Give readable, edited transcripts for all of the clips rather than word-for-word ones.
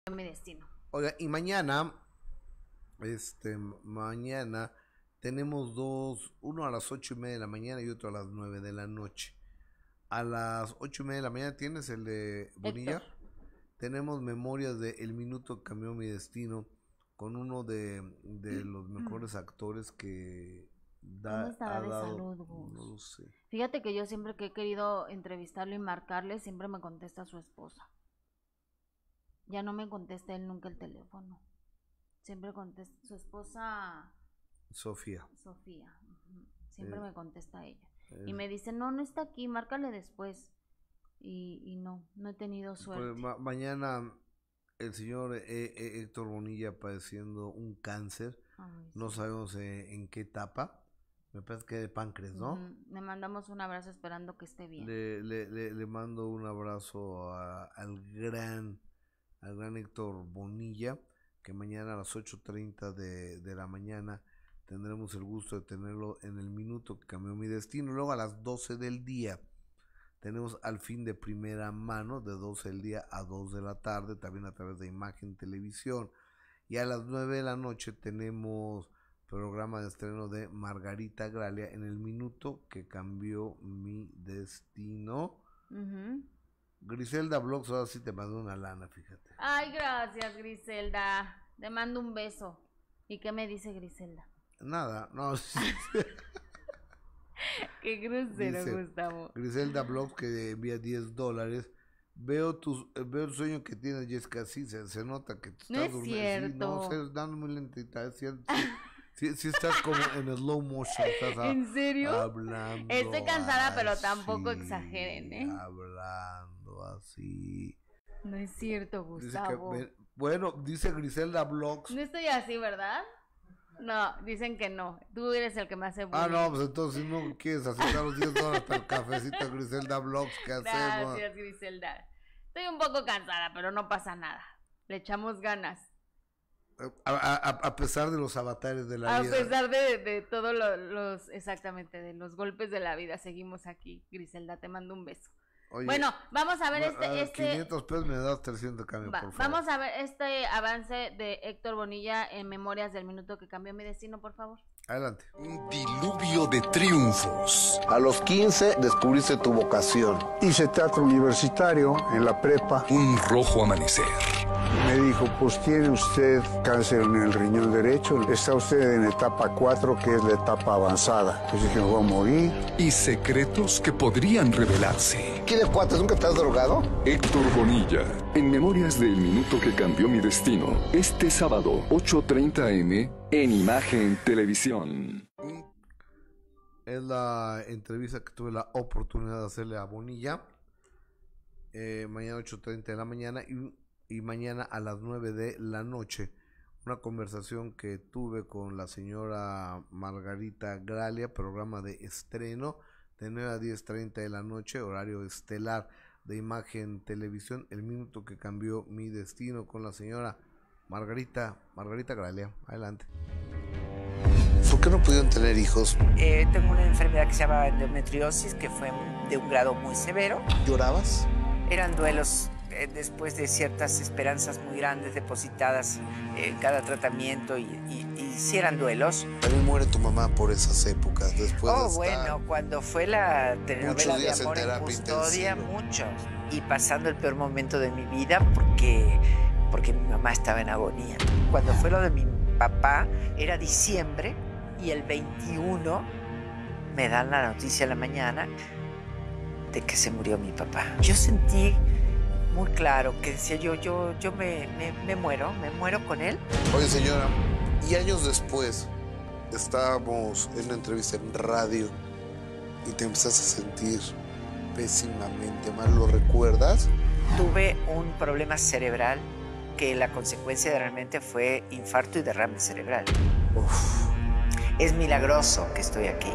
mi destino. Oiga, y mañana, mañana tenemos dos, uno a las 8:30 de la mañana y otro a las 9 de la noche. A las 8:30 de la mañana tienes el de Bonilla. Héctor. Tenemos memorias de El minuto que cambió mi destino con uno de los mejores actores que ¿Cómo estará ha de dado. salud, No Gus? lo sé. Fíjate que yo siempre que he querido entrevistarlo y marcarle, siempre me contesta su esposa. Ya no me contesta él nunca el teléfono. Siempre contesta su esposa Sofía. Sofía. Siempre Eh, me contesta ella. eh, Y me dice, no, no está aquí, márcale después. Y no he tenido pues suerte. mañana el señor Héctor Bonilla padeciendo un cáncer. Ay, No sí. sabemos en qué etapa. Me parece que de páncreas, ¿no? Le mandamos un abrazo esperando que esté bien. Le mando un abrazo al gran Héctor Bonilla, que mañana a las 8:30 de la mañana tendremos el gusto de tenerlo en El minuto que cambió mi destino. Luego a las 12 del día tenemos Al fin de primera mano, de 12 del día a 2 de la tarde, también a través de Imagen Televisión. Y a las 9 de la noche tenemos programa de estreno de Margarita Gralia en El minuto que cambió mi destino. Griselda Blogs, ahora sí te mandó una lana, fíjate. Ay, gracias, Griselda. Te mando un beso. ¿Y qué me dice Griselda? Nada, no. Qué grosero, Dice Gustavo. Griselda Blogs que envía $10. Veo el sueño que tienes, Jessica. Sí, se nota que te No estás es durmiendo. Sí, no, cierto. estás dando muy lentita. Es cierto. Sí, estás como en slow motion. Estás ¿En serio? hablando. Estoy cansada, pero así, tampoco exageren, ¿eh? Hablando así. No es cierto, Dice Gustavo. bueno, dice Griselda Blogs. No estoy así, ¿verdad? No, dicen que no. Tú eres el que me hace bullying. No, pues entonces si no quieres aceptar los $10 para el cafecito Griselda Blogs, ¿qué hacemos? Gracias, Griselda. Estoy un poco cansada, pero no pasa nada. Le echamos ganas. A pesar de los avatares de la vida. A pesar de todos exactamente, de los golpes de la vida, seguimos aquí. Griselda, te mando un beso. Oye, bueno, vamos a ver 500 pesos me das 300 de cambio, por favor. Vamos a ver este avance de Héctor Bonilla en Memorias del minuto que cambió mi destino, por favor. Adelante. Un diluvio de triunfos. A los 15 descubriste tu vocación. Hice teatro universitario en la prepa. Un rojo amanecer. Me dijo, pues tiene usted cáncer en el riñón derecho. Está usted en etapa 4, que es la etapa avanzada. Pues dije, me voy a morir. Y secretos que podrían revelarse. ¿Qué de cuates? ¿Nunca te has drogado? Héctor Bonilla, en Memorias del minuto que cambió mi destino. Este sábado, 8:30 am, en Imagen Televisión. Es la entrevista que tuve la oportunidad de hacerle a Bonilla. Mañana 8:30 de la mañana y mañana a las 9 de la noche. Una conversación que tuve con la señora Margarita Gralia, programa de estreno de 9 a 10:30 de la noche, horario estelar de Imagen Televisión, El minuto que cambió mi destino, con la señora Margarita Gralia. Adelante. ¿Por qué no pudieron tener hijos? Tengo una enfermedad que se llama endometriosis, que fue de un grado muy severo. ¿Llorabas? Eran duelos después de ciertas esperanzas muy grandes depositadas en cada tratamiento y sí eran duelos. También muere tu mamá por esas épocas, después de estar Bueno, cuando fue la telenovela de días en Amor en terapia Custodia, intensiva. muchos. Y pasando el peor momento de mi vida porque mi mamá estaba en agonía. Cuando fue lo de mi papá, era diciembre y el 21 me dan la noticia en la mañana de que se murió mi papá. Yo sentí muy claro que decía yo me muero con él. Oye, señora, y años después estábamos en una entrevista en radio y te empezaste a sentir pésimamente mal, ¿lo recuerdas? Tuve un problema cerebral que la consecuencia realmente fue infarto y derrame cerebral. Uf. Es milagroso que estoy aquí.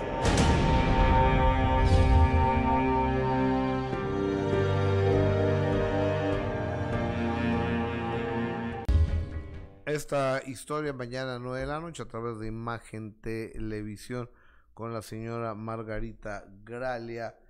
Esta historia mañana 9 de la noche a través de Imagen Televisión con la señora Margarita Gralia.